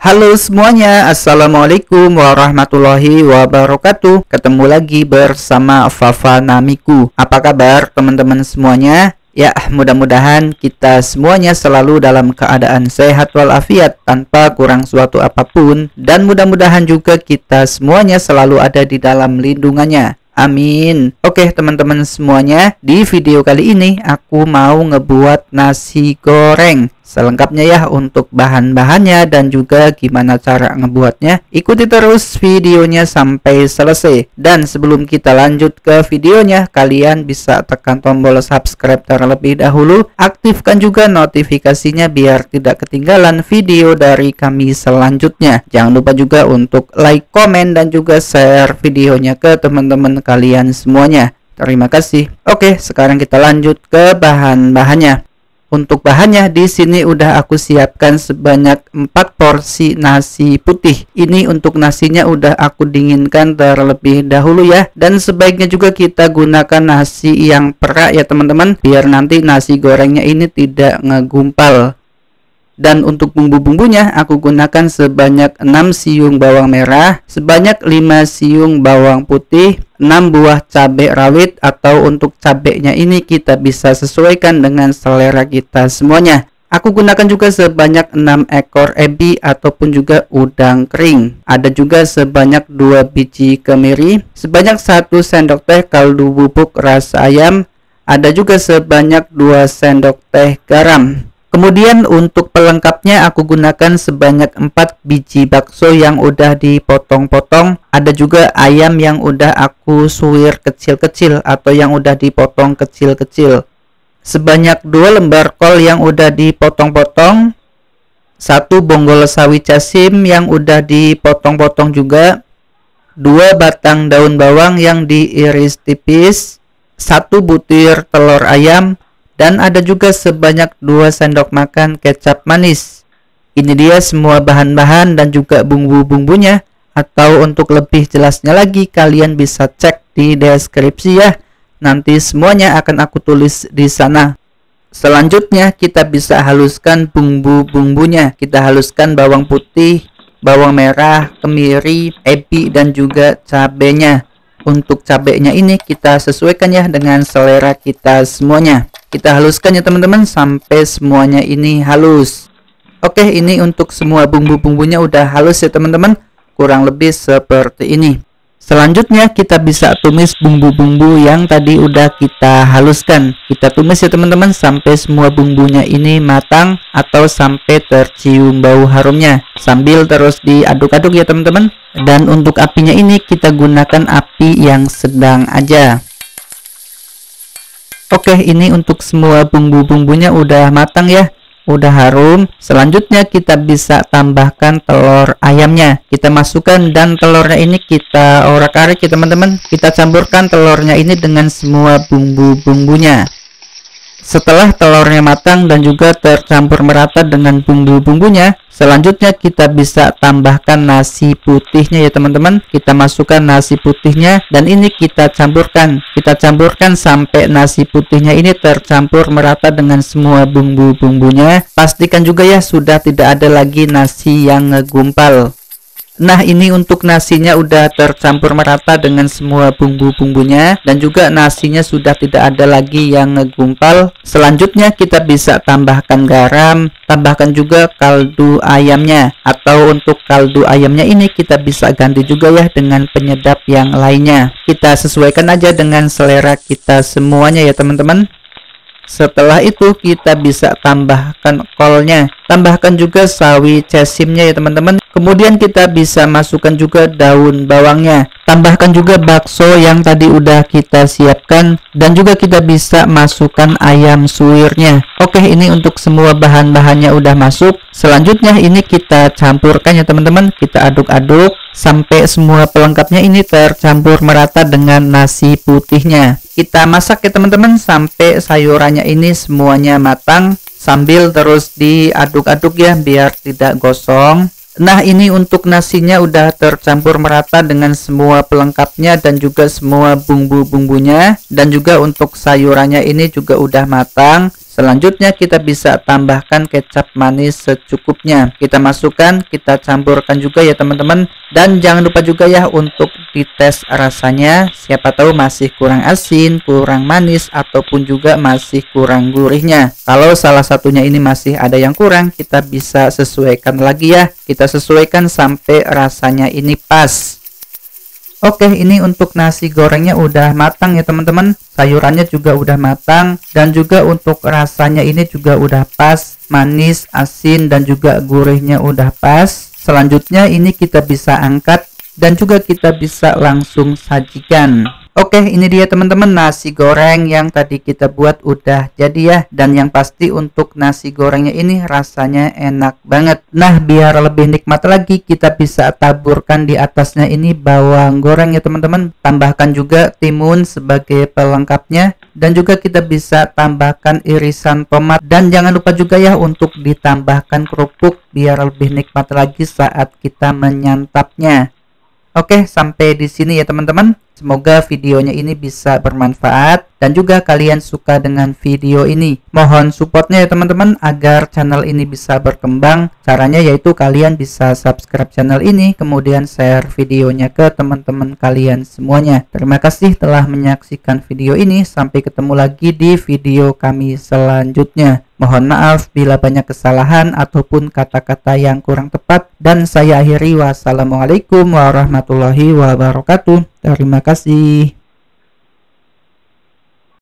Halo semuanya, Assalamualaikum warahmatullahi wabarakatuh. Ketemu lagi bersama Fafa Namiku. Apa kabar teman-teman semuanya? Ya, mudah-mudahan kita semuanya selalu dalam keadaan sehat walafiat tanpa kurang suatu apapun. Dan mudah-mudahan juga kita semuanya selalu ada di dalam lindungannya. Amin. Oke teman-teman semuanya, di video kali ini aku mau ngebuat nasi goreng. Selengkapnya ya untuk bahan-bahannya dan juga gimana cara ngebuatnya. Ikuti terus videonya sampai selesai. Dan sebelum kita lanjut ke videonya, kalian bisa tekan tombol subscribe terlebih dahulu. Aktifkan juga notifikasinya biar tidak ketinggalan video dari kami selanjutnya. Jangan lupa juga untuk like, komen, dan juga share videonya ke teman-teman kalian semuanya. Terima kasih. Oke, sekarang kita lanjut ke bahan-bahannya. Untuk bahannya di sini udah aku siapkan sebanyak 4 porsi nasi putih. Ini untuk nasinya udah aku dinginkan terlebih dahulu ya. Dan sebaiknya juga kita gunakan nasi yang perak ya teman-teman, biar nanti nasi gorengnya ini tidak ngegumpal. Dan untuk bumbu-bumbunya aku gunakan sebanyak 6 siung bawang merah, sebanyak 5 siung bawang putih, 6 buah cabai rawit, atau untuk cabenya ini kita bisa sesuaikan dengan selera kita semuanya. Aku gunakan juga sebanyak 6 ekor ebi ataupun juga udang kering. Ada juga sebanyak 2 biji kemiri, sebanyak 1 sendok teh kaldu bubuk rasa ayam, ada juga sebanyak 2 sendok teh garam. Kemudian untuk pelengkapnya aku gunakan sebanyak 4 biji bakso yang udah dipotong-potong. Ada juga ayam yang udah aku suwir kecil-kecil atau yang udah dipotong kecil-kecil. Sebanyak 2 lembar kol yang udah dipotong-potong. 1 bonggol sawi casim yang udah dipotong-potong juga. 2 batang daun bawang yang diiris tipis. 1 butir telur ayam. Dan ada juga sebanyak 2 sendok makan kecap manis. Ini dia semua bahan-bahan dan juga bumbu-bumbunya. Atau untuk lebih jelasnya lagi kalian bisa cek di deskripsi ya. Nanti semuanya akan aku tulis di sana. Selanjutnya kita bisa haluskan bumbu-bumbunya. Kita haluskan bawang putih, bawang merah, kemiri, ebi, dan juga cabenya. Untuk cabenya ini kita sesuaikan ya dengan selera kita semuanya. Kita haluskan ya teman-teman sampai semuanya ini halus. Oke, ini untuk semua bumbu-bumbunya udah halus ya teman-teman. Kurang lebih seperti ini. Selanjutnya kita bisa tumis bumbu-bumbu yang tadi udah kita haluskan. Kita tumis ya teman-teman sampai semua bumbunya ini matang atau sampai tercium bau harumnya. Sambil terus diaduk-aduk ya teman-teman. Dan untuk apinya ini kita gunakan api yang sedang aja. Oke, ini untuk semua bumbu-bumbunya udah matang ya, udah harum. Selanjutnya kita bisa tambahkan telur ayamnya. Kita masukkan dan telurnya ini kita orak-arik ya teman-teman. Kita campurkan telurnya ini dengan semua bumbu-bumbunya. Setelah telurnya matang dan juga tercampur merata dengan bumbu-bumbunya, selanjutnya kita bisa tambahkan nasi putihnya ya teman-teman. Kita masukkan nasi putihnya dan ini kita campurkan. Kita campurkan sampai nasi putihnya ini tercampur merata dengan semua bumbu-bumbunya. Pastikan juga ya sudah tidak ada lagi nasi yang ngegumpal. Nah, ini untuk nasinya udah tercampur merata dengan semua bumbu-bumbunya dan juga nasinya sudah tidak ada lagi yang ngegumpal. Selanjutnya kita bisa tambahkan garam, tambahkan juga kaldu ayamnya, atau untuk kaldu ayamnya ini kita bisa ganti juga ya dengan penyedap yang lainnya. Kita sesuaikan aja dengan selera kita semuanya ya teman-teman. Setelah itu kita bisa tambahkan kolnya, tambahkan juga sawi casimnya ya teman-teman. Kemudian kita bisa masukkan juga daun bawangnya, tambahkan juga bakso yang tadi udah kita siapkan, dan juga kita bisa masukkan ayam suwirnya. Oke, ini untuk semua bahan-bahannya udah masuk. Selanjutnya ini kita campurkan ya teman-teman. Kita aduk-aduk sampai semua pelengkapnya ini tercampur merata dengan nasi putihnya. Kita masak ya teman-teman sampai sayurannya ini semuanya matang, sambil terus diaduk-aduk ya biar tidak gosong. Nah, ini untuk nasinya udah tercampur merata dengan semua pelengkapnya dan juga semua bumbu-bumbunya, dan juga untuk sayurannya ini juga udah matang. Selanjutnya kita bisa tambahkan kecap manis secukupnya. Kita masukkan, kita campurkan juga ya teman-teman. Dan jangan lupa juga ya untuk dites rasanya. Siapa tahu masih kurang asin, kurang manis, ataupun juga masih kurang gurihnya. Kalau salah satunya ini masih ada yang kurang, kita bisa sesuaikan lagi ya. Kita sesuaikan sampai rasanya ini pas. Oke, ini untuk nasi gorengnya udah matang ya teman-teman. Sayurannya juga udah matang. Dan juga untuk rasanya ini juga udah pas. Manis, asin, dan juga gurihnya udah pas. Selanjutnya ini kita bisa angkat. Dan juga kita bisa langsung sajikan. Oke, ini dia teman-teman nasi goreng yang tadi kita buat udah jadi ya. Dan yang pasti untuk nasi gorengnya ini rasanya enak banget. Nah, biar lebih nikmat lagi kita bisa taburkan di atasnya ini bawang goreng ya teman-teman. Tambahkan juga timun sebagai pelengkapnya. Dan juga kita bisa tambahkan irisan tomat. Dan jangan lupa juga ya untuk ditambahkan kerupuk biar lebih nikmat lagi saat kita menyantapnya. Oke, sampai di sini ya teman-teman. Semoga videonya ini bisa bermanfaat dan juga kalian suka dengan video ini. Mohon supportnya ya teman-teman agar channel ini bisa berkembang. Caranya yaitu kalian bisa subscribe channel ini, kemudian share videonya ke teman-teman kalian semuanya. Terima kasih telah menyaksikan video ini. Sampai ketemu lagi di video kami selanjutnya. Mohon maaf bila banyak kesalahan ataupun kata-kata yang kurang tepat. Dan saya akhiri, wassalamualaikum warahmatullahi wabarakatuh. Terima kasih.